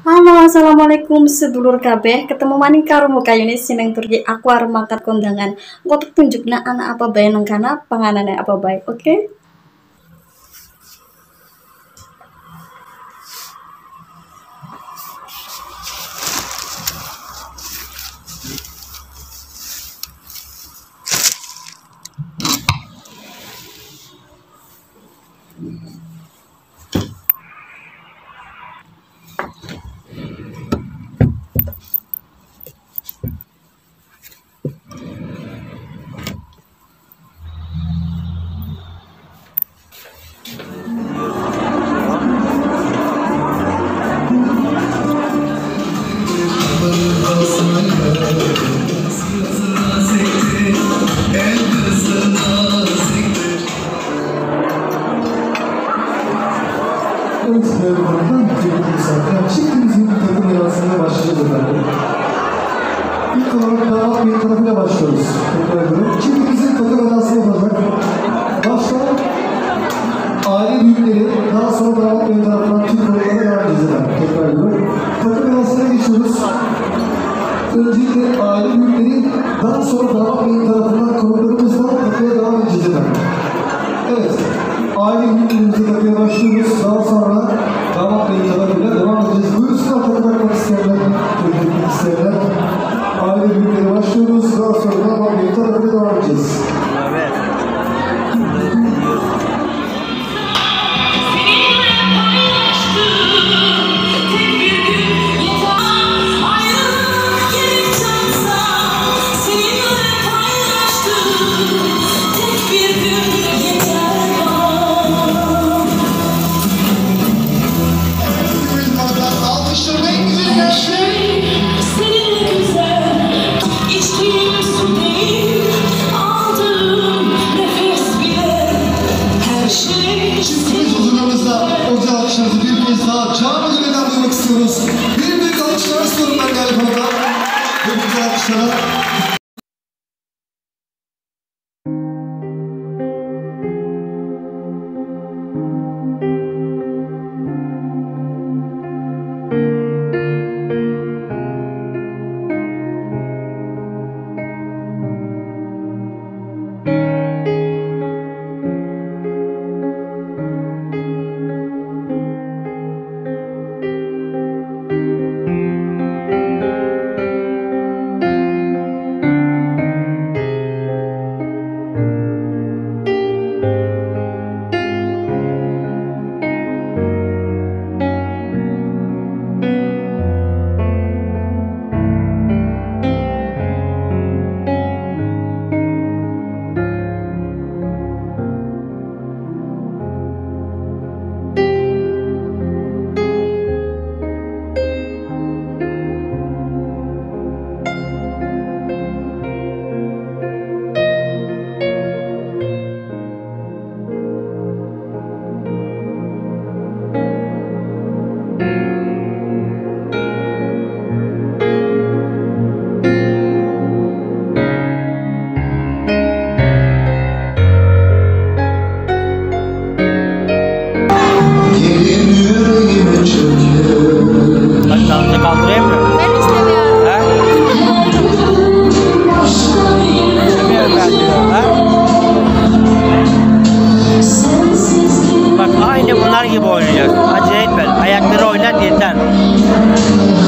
Halo, assalamualaikum sedulur kabeh. Ketemu maning karo muka Yunis sineng turki aku arep mangkat kondangan. Engko tunjukna anak apa bae nang kana, panganane apa bae. Oke? Çiftimizin takım yarasına başlıyoruz efendim. İlk olarak damat bey tarafıyla başlıyoruz. Tekrar ediyorum. Çiftimizin takım yarasını yapacak. Başta aile büyükleri, daha sonra damat bey tarafından tüm konulara devam edeceğiz efendim. Tekrar ediyorum. Takım yarasına geçiyoruz. Öncelikle aile büyükleri, daha sonra damat bey tarafından konularımızla takıya devam edeceğiz efendim. Evet. Aile büyüklerimize takıya başlıyoruz. Daha sonra damat bey tarafıyla devam edeceğiz. Buyursunlar takılarmak isteyenler, çocukluğu isteyenler. Aile büyükleri başlıyoruz. Daha sonra damat bey tarafıyla devam edeceğiz. Evet. Çiftimiz huzurlarınızda ocağı alkışlarınızı bir kez daha canlı gönülden duymak istiyoruz. Bir büyük alkışlar istiyorum ben değerli konuda. Hepinize alkışlar. Başlarını kaldırayım mı? Ben istemiyorum. He? İstemiyorum ben diyor. He? Bak aynı bunlar gibi oynayacağız. Acele etme. Ayakları oynat yeter.